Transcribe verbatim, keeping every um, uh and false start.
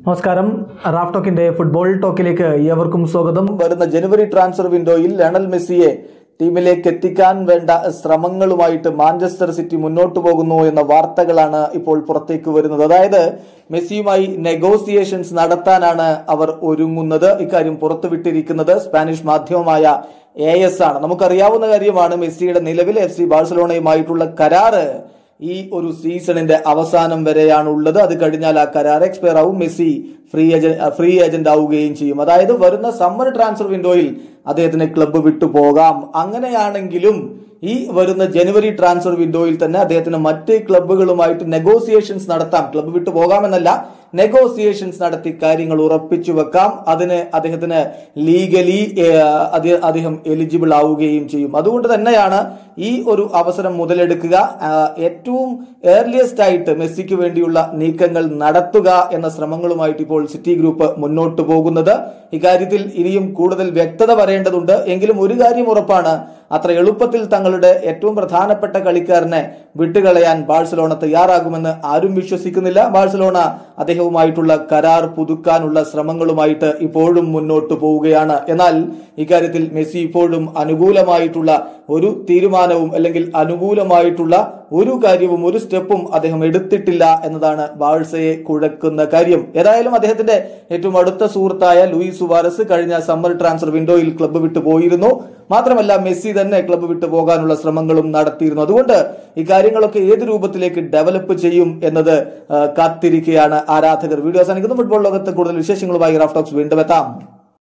നമസ്കാരം. Raf ടോക്കിന്റെ football ടോക്കിലേക്ക് ഏവർക്കും സ്വാഗതം. വരുന്ന ജനുവരി ട്രാൻസ്ഫർ വിൻഡോയിൽ ലയണൽ മെസ്സിയെ ടീമിലേക്ക് എത്തിക്കാൻ വേണ്ട ശ്രമങ്ങളുമായിട്ട് മാഞ്ചസ്റ്റർ സിറ്റി മുന്നോട്ടു പോകുന്നു എന്ന വാർത്തകളാണ് ഇപ്പോൾ പുറത്തേക്ക് വരുന്നത്. അതായത് മെസ്സിയുമായി നെഗോസിയേഷൻസ് നടത്താനാണ് അവർ ഒരുങ്ങുന്നത്. ഇക്കാര്യം പുറത്തുവിട്ടിരിക്കുന്നത് സ്പാനിഷ് മാധ്യമമായ എ എസ് ആണ്. നമുക്കറിയാവുന്ന കാര്യമാണ്, മെസ്സിയുടെ നിലവിൽ എഫ് സി ബാഴ്സലോണയുമായിട്ടുള്ള കരാറ് ഈ ഒരു സീസണിന്റെ അവസാനം വരെയാണ് ഉള്ളത്. അത് കഴിഞ്ഞാൽ ആ കരാർ എക്സ്പയർ ആവും, Messi free agent free agent ആവുകയും ചെയ്യും. അതായത് വരുന്ന സമ്മർ ട്രാൻസ്ഫർ വിൻഡോയിൽ അദ്ദേഹത്തിന് ക്ലബ്ബ് വിട്ടു പോകാം. അങ്ങനെയാണെങ്കിലും ഈ വരുന്ന ജനുവരി ട്രാൻസ്ഫർ വിൻഡോയിൽ തന്നെ അദ്ദേഹത്തിന് മറ്റ് ക്ലബ്ബുകളുമായിട്ട് നെഗോസിയേഷൻസ് നടത്താം. ക്ലബ്ബ് വിട്ടു പോകാമെന്നല്ല, നെഗോസിയേഷൻസ് നടത്തി കാര്യങ്ങൾ ഉറപ്പിച്ചു വെക്കാം. അതിന് അദ്ദേഹത്തിന് ലീഗലി അദ്ദേഹം എലിജിബിൾ ആവുകയും ചെയ്യും. അതുകൊണ്ട് തന്നെയാണ് ഈ ഒരു അവസരം മുതലെടുക്കുക, ഏറ്റവും ഏർലിയസ്റ്റ് ആയിട്ട് മെസ്സിക്ക് വേണ്ടിയുള്ള നീക്കങ്ങൾ നടത്തുക എന്ന ശ്രമങ്ങളുമായിട്ട് ഇപ്പോൾ സിറ്റി ഗ്രൂപ്പ് മുന്നോട്ട് പോകുന്നത്. ഇക്കാര്യത്തിൽ ഇനിയും കൂടുതൽ വ്യക്തത വരേണ്ടതുണ്ട്. എങ്കിലും ഒരു കാര്യം ഉറപ്പാണ്, അത്ര എളുപ്പത്തിൽ തങ്ങളുടെ ഏറ്റവും പ്രധാനപ്പെട്ട കളിക്കാരനെ വിട്ടുകളയാൻ ബാഴ്സലോണ തയ്യാറാകുമെന്ന് ആരും വിശ്വസിക്കുന്നില്ല. ബാഴ്സലോണ അദ്ദേഹവുമായിട്ടുള്ള കരാർ പുതുക്കാനുള്ള ശ്രമങ്ങളുമായിട്ട് ഇപ്പോഴും മുന്നോട്ട് പോവുകയാണ്. എന്നാൽ ഇക്കാര്യത്തിൽ മെസ്സി ഇപ്പോഴും അനുകൂലമായിട്ടുള്ള ഒരു തീരുമാനവും അല്ലെങ്കിൽ അനുകൂലമായിട്ടുള്ള ഒരു കാര്യവും ഒരു സ്റ്റെപ്പും അദ്ദേഹം എടുത്തിട്ടില്ല എന്നതാണ് ബാഴ്സയെ കുഴക്കുന്ന കാര്യം. ഏതായാലും അദ്ദേഹത്തിന്റെ ഏറ്റവും അടുത്ത സുഹൃത്തായ ലൂയിസ് സുവാരസ് കഴിഞ്ഞ സമ്മർ ട്രാൻസ്ഫർ വിൻഡോയിൽ ക്ലബ്ബ് വിട്ടു പോയിരുന്നു. മാത്രമല്ല മെസ്സി തന്നെ ക്ലബ്ബ് വിട്ടു പോകാനുള്ള ശ്രമങ്ങളും നടത്തിയിരുന്നു. അതുകൊണ്ട് ഈ കാര്യങ്ങളൊക്കെ ഏത് രൂപത്തിലേക്ക് ഡെവലപ്പ് ചെയ്യും എന്നത് കാത്തിരിക്കുകയാണ് ആരാധകർ. വീഡിയോ അവസാനിക്കുന്നു. ഫുട്ബോൾ ലോകത്ത് കൂടുതൽ വിശേഷങ്ങളുമായി റാഫ് ടോക്സ് വീണ്ടും എത്താം.